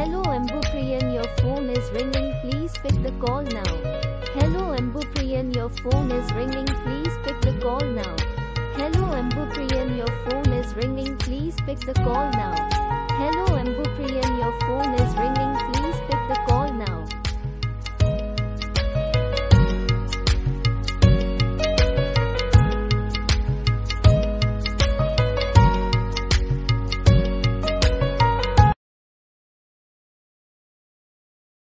Hello Anbupriyan, your phone is ringing, please pick the call now. Hello Anbupriyan, your phone is ringing, please pick the call now. Hello Anbupriyan, your phone is ringing, please pick the call now. Hello Anbupriyan, your phone is ringing, please